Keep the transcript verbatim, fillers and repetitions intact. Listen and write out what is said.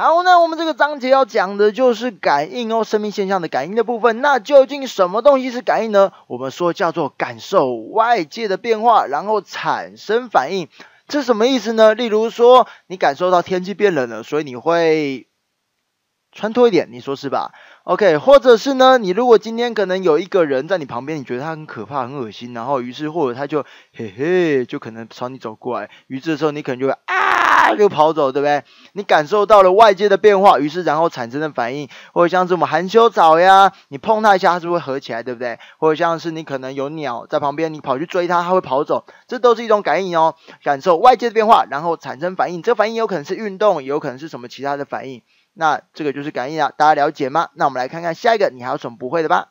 好，那我们这个章节要讲的就是感应哦，生命现象的感应的部分。那究竟什么东西是感应呢？我们说叫做感受外界的变化，然后产生反应。这是什么意思呢？例如说，你感受到天气变冷了，所以你会穿脱一点，你说是吧 ？OK， 或者是呢，你如果今天可能有一个人在你旁边，你觉得他很可怕、很恶心，然后于是或者他就嘿嘿，就可能朝你走过来，于是这时候你可能就会啊，就跑走，对不对？你感受到了外界的变化，于是然后产生的反应，或者像是我们含羞草呀，你碰它一下，它是不是会合起来，对不对？或者像是你可能有鸟在旁边，你跑去追它，它会跑走，这都是一种感应哦。感受外界的变化，然后产生反应，这反应有可能是运动，也有可能是什么其他的反应。那这个就是感应啊，大家了解吗？那我们来看看下一个，你还有什么不会的吧？